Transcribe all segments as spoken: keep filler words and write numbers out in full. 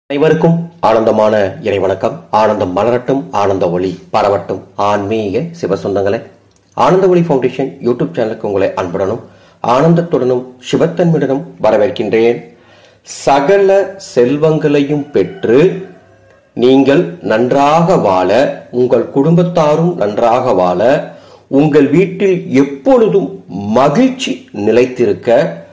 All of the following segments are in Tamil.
அனைவருக்கும் ஆனந்தமான இறைவணக்கம். ஆனந்தம் மலரட்டும், ஆனந்த ஒளி பரவட்டும். ஆன்மீக சிவசொந்தங்களே, ஆனந்த ஒளி ஃபவுண்டேஷன் யூடியூப் சேனலுக்கு உங்களை அன்புடனும் ஆனந்தத்துடனும் சிவத்தன்மையுடனும் வரவேற்கின்றேன். சகல செல்வங்களையும் பெற்று நீங்கள் நன்றாக வாழ, உங்கள் குடும்பத்தாரும் நன்றாக வாழ, உங்கள் வீட்டில் எப்பொழுதும் மகிழ்ச்சி நிலைத்திருக்க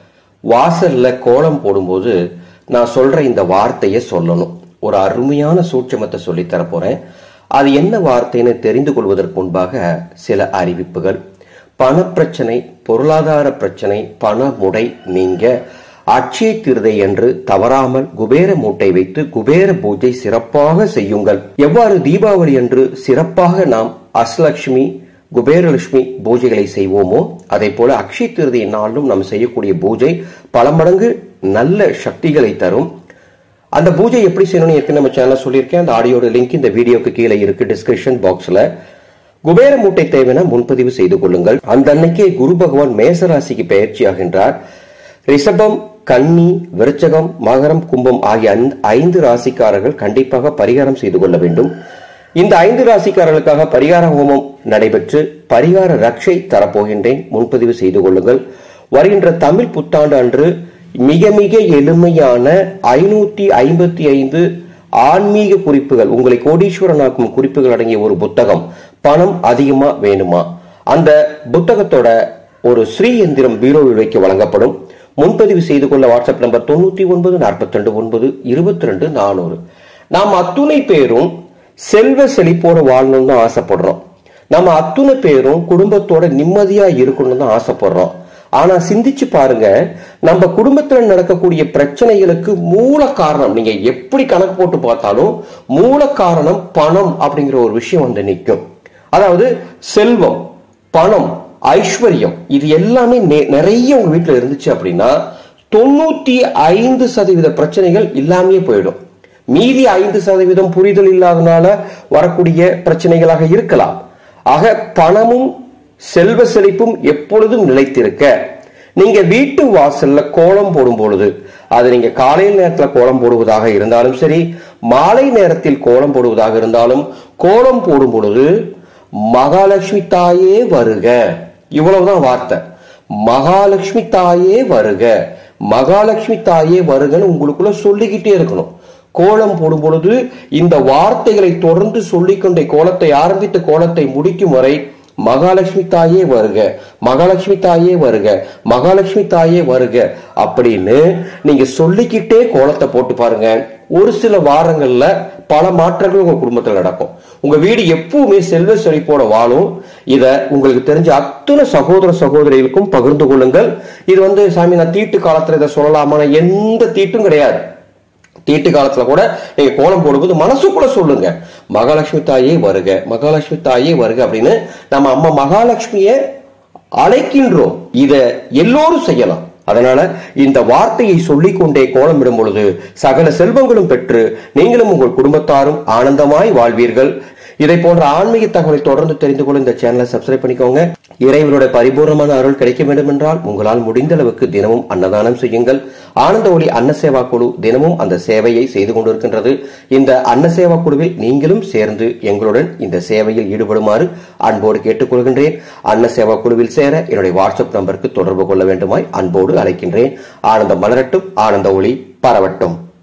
வாசல்ல கோலம் போடும்போது நான் சொல்ற இந்த வார்த்தையை சொல்லணும். ஒரு அருமையான சூட்சமத்தை சொல்லி தரப்போறேன். அது என்ன வார்த்தைன்னு தெரிந்து கொள்வதற்கு முன்பாக சில அறிவிப்புகள். பணப்பிரச்சனை, பொருளாதார பிரச்சனை, பண முடை நீங்க அட்சய திருதை என்று தவறாமல் குபேர மூட்டை வைத்து குபேர பூஜை சிறப்பாக செய்யுங்கள். எவ்வாறு தீபாவளி என்று சிறப்பாக நாம் அஷ்டலட்சுமி குபேரலட்சுமி பூஜைகளை செய்வோமோ அதே போல அக்ஷய திருதி நாளும் நாம் செய்யக்கூடிய பூஜை பல மடங்கு நல்ல சக்திகளை தரும். அந்த பூஜை எப்படி செய்யணும்னு ஏற்கனவே நம்ம சேனல்ல சொல்லியிருக்கேன். அந்த ஆடியோட லிங்க் இந்த வீடியோக்கு கீழே இருக்கு டிஸ்கிரிப்ஷன் பாக்ஸ்ல. குபேர மூட்டை தேவைன்னா முன்பதிவு செய்து கொள்ளுங்கள். அந்த அன்னைக்கே குரு பகவான் மேசராசிக்கு பயிற்சி ஆகின்றார். ரிஷபம், கன்னி, விருச்சகம், மகரம், கும்பம் ஆகிய ஐந்து ராசிக்காரர்கள் கண்டிப்பாக பரிகாரம் செய்து கொள்ள வேண்டும். இந்த ஐந்து ராசிக்காரர்களுக்காக பரிகார ஹோமம் நடைபெற்று பரிகார ரட்சை தரப்போகின்றேன். முன்பதிவு செய்து கொள்ளுங்கள். வருகின்ற தமிழ் புத்தாண்டு அன்று மிக மிக எளிமையான ஐநூத்தி ஐம்பத்தி ஐந்து ஆன்மீக குறிப்புகள், உங்களை கோடீஸ்வரனாக்கும் குறிப்புகள் அடங்கிய ஒரு புத்தகம். பணம் அதிகமா வேணுமா? அந்த புத்தகத்தோட ஒரு ஸ்ரீ எந்திரம் பீரோவில் வைக்க வழங்கப்படும். முன்பதிவு செய்து கொள்ள வாட்ஸ்அப் நம்பர் தொண்ணூத்தி ஒன்பது நாற்பத்தி ரெண்டு ஒன்பது இருபத்தி ரெண்டு நானூறு. நாம் அத்துணை பேரும் செல்வ செழிப்போட வாழணும்னு தான் ஆசைப்படுறோம். நம்ம அத்துணை பேரும் குடும்பத்தோட நிம்மதியா இருக்கணும்னு தான் ஆசைப்படுறோம். ஆனா சிந்திச்சு பாருங்க, நம்ம குடும்பத்துல நடக்கக்கூடிய பிரச்சனைகளுக்கு மூல காரணம், நீங்க எப்படி கணக்கு போட்டு பார்த்தாலும் மூல காரணம் பணம் அப்படிங்கிற ஒரு விஷயம் வந்து நிற்கும். அதாவது செல்வம், பணம், ஐஸ்வர்யம் இது எல்லாமே நிறைய உங்க வீட்டுல இருந்துச்சு அப்படின்னா தொண்ணூத்தி ஐந்து சதவீத பிரச்சனைகள் இல்லாமே போயிடும். மீதி ஐந்து சதவீதம் புரிதல் இல்லாதனால வரக்கூடிய பிரச்சனைகளாக இருக்கலாம். ஆக பணமும் செல்வ செழிப்பும் எப்பொழுதும் நிலைத்திருக்க நீங்க வீட்டு வாசல்ல கோலம் போடும் பொழுது, அது நீங்க காலையில் நேரத்தில் கோலம் போடுவதாக இருந்தாலும் சரி, மாலை நேரத்தில் கோலம் போடுவதாக இருந்தாலும், கோலம் போடும் பொழுது மகாலட்சுமி தாயே வருக, இவ்வளவுதான் வார்த்தை. மகாலட்சுமி தாயே வருக, மகாலட்சுமி தாயே வருகன்னு உங்களுக்குள்ள சொல்லிக்கிட்டே இருக்கணும். கோலம் போடும் பொழுது இந்த வார்த்தைகளை தொடர்ந்து சொல்லிக்கொண்டே கோலத்தை ஆரம்பித்து கோலத்தை முடிக்கும் வரை மகாலட்சுமி தாயே வருக, மகாலட்சுமி தாயே வருக, மகாலட்சுமி தாயே வருக அப்படின்னு நீங்க சொல்லிக்கிட்டே கோலத்தை போட்டு பாருங்க. ஒரு சில வாரங்கள்ல பல மாற்றங்கள் உங்க குடும்பத்தில் நடக்கும். உங்க வீடு எப்பவுமே செல்வ செழிப்போட வாழும். இத உங்களுக்கு தெரிஞ்ச அத்தனை சகோதர சகோதரிகளுக்கும் பகிர்ந்து கொள்ளுங்கள். இது வந்து சாமி நான் தீட்டு காலத்துல இதை சொல்லலாமான எந்த தீட்டும் கிடையாது. தீட்டு காலத்துல கூட நீங்க கோலம் போடும்போது மனசுக்குள்ள சொல்லுங்க, மகாலட்சுமி தாயே வருக, மகாலட்சுமி தாயே வருக அப்படின்னு நம்ம அம்மா மகாலட்சுமிய அழைக்கின்றோம். இத எல்லோரும் செய்யலாம். அதனால இந்த வார்த்தையை சொல்லிக்கொண்டே கோலமிடும் பொழுது சகல செல்வங்களும் பெற்று நீங்களும் உங்கள் குடும்பத்தாரும் ஆனந்தமாய் வாழ்வீர்கள். இதை போன்ற ஆன்மீக தகவலை தொடர்ந்து தெரிந்து கொள்ள இந்த சேனலை சப்ஸ்கிரைப் பண்ணிக்கோங்க. இறைவனுடைய பரிபூர்ணமான அருள் கிடைக்க வேண்டும் என்றால் உங்களால் முடிந்த அளவுக்கு தினமும் அன்னதானம் செய்யுங்கள். ஆனந்த ஒளி அன்ன சேவா குழு தினமும் அந்த சேவையை செய்து கொண்டிருக்கின்றது. இந்த அன்ன சேவா குழுவில் நீங்களும் சேர்ந்து எங்களுடன் இந்த சேவையில் ஈடுபடுமாறு அன்போடு கேட்டுக்கொள்கின்றேன். அன்ன சேவா குழுவில் சேர என்னுடைய வாட்ஸ்அப் நம்பருக்கு தொடர்பு கொள்ள வேண்டுமாய் அன்போடு அழைக்கின்றேன். ஆனந்தம் மலரட்டும், ஆனந்த ஒளி பரவட்டும்.